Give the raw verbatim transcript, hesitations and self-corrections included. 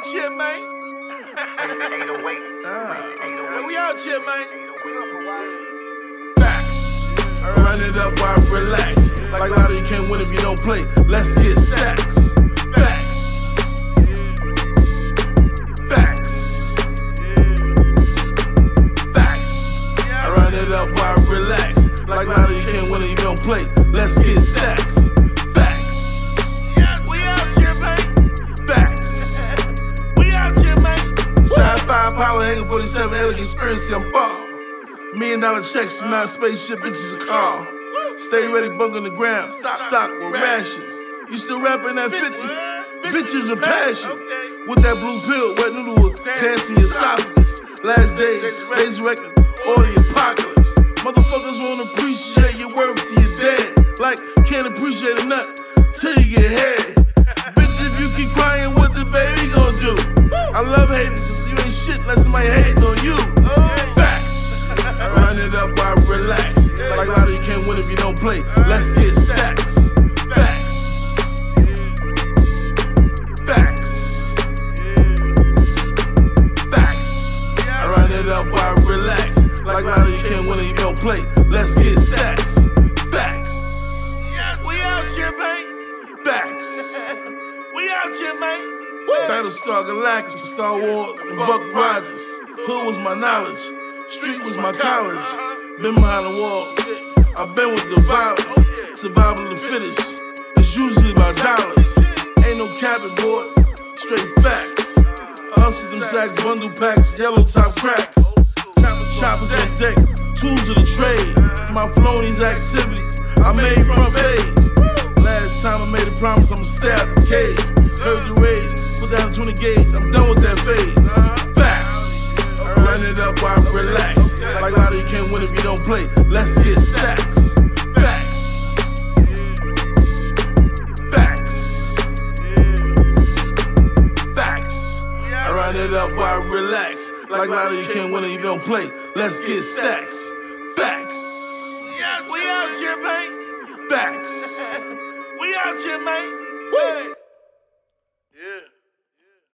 out here, man. uh, we out here, man. Facts. Run it up while I relax. Like lottery, you can't win if you don't play. Let's get stacks. Facts. Facts. Facts. I run it up while I relax. Like lottery, you can't win if you don't play. Let's get stacks. Facts. We out here, man. Facts. We out here, man. Sci-fi power, hanging forty-seven, elegant conspiracy, I'm ball. Million dollar checks, not a spaceship, bitches a car. Stay ready, bunk on the ground, stock with rations. You still rapping that fifty? Bitches a passion. With that blue pill, wet noodle with dancing esophagus. Last days, resurrecting, or the apocalypse. Motherfuckers won't appreciate your worth till you're dead. Like, can't appreciate a nut till you get head. Bitch, if you keep crying, what the baby gon' do? I love haters, cause you ain't shit unless somebody hating on you. Facts. Run it up while I relax. Like lottery, you can't win if you don't play. Let's get stacks. Facts. Facts. Facts. I run it up while I relax. Like lottery, you can't win if you don't play. Let's get stacks. Facts. We out here, man. Facts. We out here, man. Battlestar Galactica, Star Wars, and Buck Rogers. Hood was my knowledge. Street was my college. Been behind the wall. I've been with the violence. Survival of the fittest. It's usually about dollars. Ain't no capping, boy. Straight facts. Hustle them sacks, bundle packs, yellow top cracks. Choppers on deck, tools of the trade. For my Floney's activities, I made front page. Last time I made a promise, I'ma stay out the cage. Heard the rage, put down twenty gauge, I'm done with that phase. Facts. Run it up while I relax. Like lottery, you can't win if you don't play. Let's get stacks. Facts. Facts. Facts. I run it up while I relax. Like lottery, you can't win if you don't play. Let's get stacks. Facts. We out here, man. Facts. We out here, man. Yeah.